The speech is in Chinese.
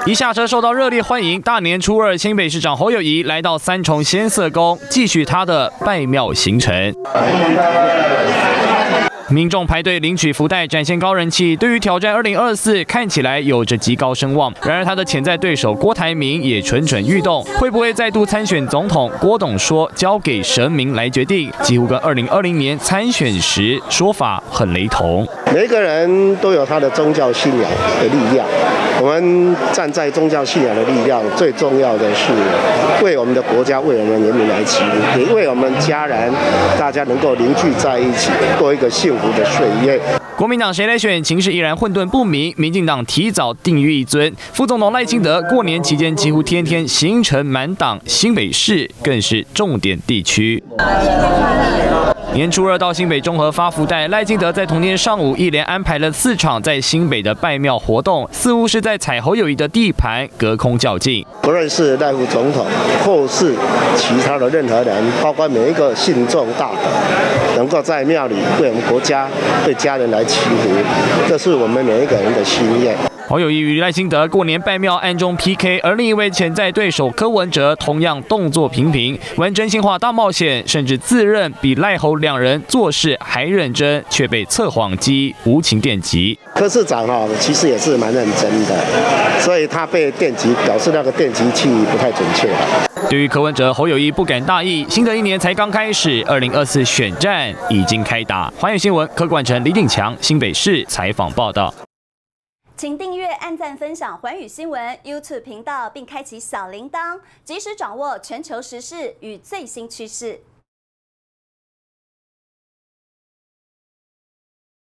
一下车受到热烈欢迎，大年初二，新北市长侯友宜来到三重仙色宫，继续他的拜庙行程。民众排队领取福袋，展现高人气。对于挑战2024，看起来有着极高声望。然而，他的潜在对手郭台铭也蠢蠢欲动，会不会再度参选总统？郭董说，交给神明来决定，几乎跟2020年参选时说法很雷同。 每一个人都有他的宗教信仰的力量，我们站在宗教信仰的力量，最重要的是为我们的国家、为我们人民来祈福，也为我们家人，大家能够凝聚在一起，过一个幸福的岁月。 国民党谁来选，情势依然混沌不明。民进党提早定于一尊，副总统赖清德过年期间几乎天天行程满档，新北市更是重点地区。年初二到新北中和发福袋，赖清德在同天上午一连安排了4场在新北的拜庙活动，似乎是在踩侯友宜的地盘，隔空较劲。 不论是赖副总统，或是其他的任何人，包括每一个信众大德，能够在庙里为我们国家、为家人来祈福，这是我们每一个人的心愿。 侯友宜与赖清德过年拜庙暗中 PK， 而另一位潜在对手柯文哲同样动作频频，玩真心话大冒险，甚至自认比赖侯两人做事还认真，却被测谎机无情电击。 柯市长其实也是蛮认真的，所以他被电击，表示那个电击器不太准确。 对于柯文哲，侯友宜不敢大意，新的一年才刚开始，2024选战已经开打。寰宇新闻柯冠成、李鼎强新北市采访报道。 请订阅、按赞、分享寰宇新闻 YouTube 频道，并开启小铃铛，及时掌握全球时事与最新趋势。